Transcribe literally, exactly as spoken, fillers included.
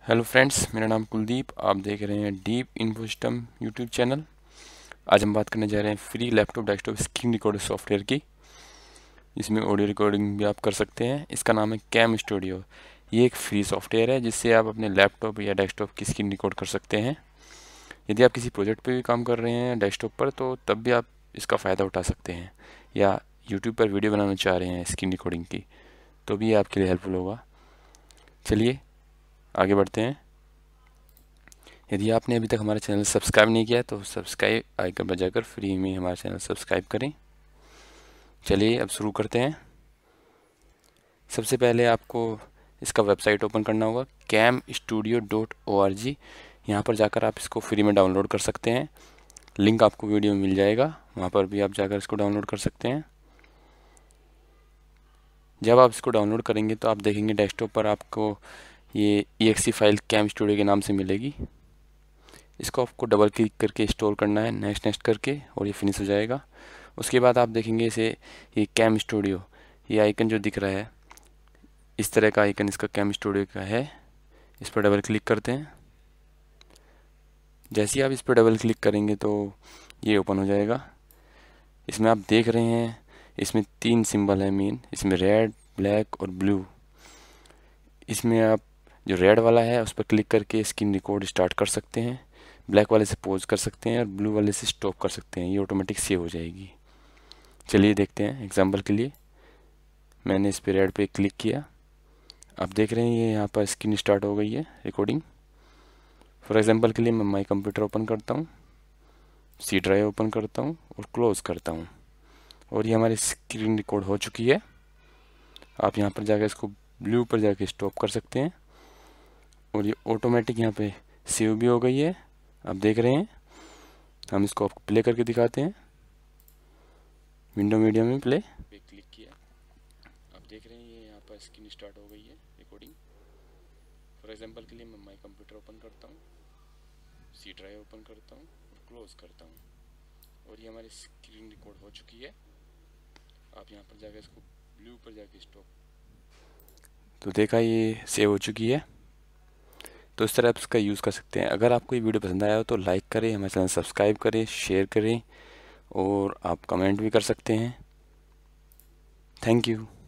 Hello friends, मेरा नाम कुलदीप। आप देख रहे हैं deep info system YouTube channel. आज हम बात करने जा रहे हैं free laptop desktop screen recorder software की। इसमें ऑडियो रिकॉर्डिंग भी आप कर सकते हैं। इसका नाम है कैम स्टूडियो। ये एक फ्री सॉफ्टवेयर है जिससे आप अपने लैपटॉप या डेस्कटॉप की स्क्रीन रिकॉर्ड कर सकते हैं। यदि आप किसी प्रोजेक्ट पर भी काम कर रहे हैं डेस्कटॉप पर, तो तब भी आप इसका फ़ायदा उठा सकते हैं। या यूट्यूब पर वीडियो बनाना चाह रहे हैं स्क्रीन रिकॉर्डिंग की, तो भी ये आपके लिए हेल्पफुल होगा। चलिए आगे बढ़ते हैं। यदि आपने अभी तक हमारा चैनल सब्सक्राइब नहीं किया तो सब्सक्राइब आइकन पर जाकर फ्री में हमारा चैनल सब्सक्राइब करें। चलिए अब शुरू करते हैं। सबसे पहले आपको इसका वेबसाइट ओपन करना होगा, cam studio dot O R G. यहाँ पर जाकर आप इसको फ्री में डाउनलोड कर सकते हैं। लिंक आपको वीडियो में मिल जाएगा, वहाँ पर भी आप जाकर इसको डाउनलोड कर सकते हैं। जब आप इसको डाउनलोड करेंगे तो आप देखेंगे डेस्कटॉप पर आपको ये E X E file cam studio के नाम से मिलेगी। इसको आपको डबल क्लिक करके इंस्टॉल करना है, नेक्स्ट नेक्स्ट करके, और ये फिनिश हो जाएगा। उसके बाद आप देखेंगे इसे ये कैम स्टूडियो, ये आइकन जो दिख रहा है, इस तरह का आइकन इसका कैम स्टूडियो का है। इस पर डबल क्लिक करते हैं। जैसे ही आप इस पर डबल क्लिक करेंगे तो ये ओपन हो जाएगा। इसमें आप देख रहे हैं इसमें तीन सिंबल है मेन, इसमें रेड, ब्लैक और ब्लू। इसमें आप जो रेड वाला है उस पर क्लिक करके स्क्रीन रिकॉर्ड स्टार्ट कर सकते हैं, ब्लैक वाले से पॉज कर सकते हैं और ब्लू वाले से स्टॉप कर सकते हैं। ये ऑटोमेटिक सेव हो जाएगी। चलिए देखते हैं एग्जांपल के लिए। मैंने इस पे रेड पे क्लिक किया। आप देख रहे हैं ये यहाँ पर स्क्रीन स्टार्ट हो गई है रिकॉर्डिंग। फॉर एग्जांपल के लिए मैं माई कंप्यूटर ओपन करता हूँ, सी ड्राइव ओपन करता हूँ और क्लोज करता हूँ, और ये हमारी स्क्रीन रिकॉर्ड हो चुकी है। आप यहाँ पर जाकर इसको ब्लू पर जाकर स्टॉप कर सकते हैं और ये ऑटोमेटिक यहाँ पे सेव भी हो गई है। आप देख रहे हैं। हम इसको आपको प्ले करके दिखाते हैं। विंडो मीडिया में प्ले पे क्लिक किया। आप देख रहे हैं ये यहाँ पर स्क्रीन स्टार्ट हो गई है रिकॉर्डिंग। फॉर एग्जांपल के लिए मैं माई कंप्यूटर ओपन करता हूँ, सी ड्राइव ओपन करता हूँ और क्लोज करता हूँ, और ये हमारी स्क्रीन रिकॉर्ड हो चुकी है। आप यहाँ पर जाकर इसको ब्लू पर जाके स्टॉप, तो देखा ये सेव हो चुकी है। तो इस तरह आप इसका यूज़ कर सकते हैं। अगर आपको ये वीडियो पसंद आया हो तो लाइक करें, हमारे चैनल सब्सक्राइब करें, शेयर करें, और आप कमेंट भी कर सकते हैं। Thank you.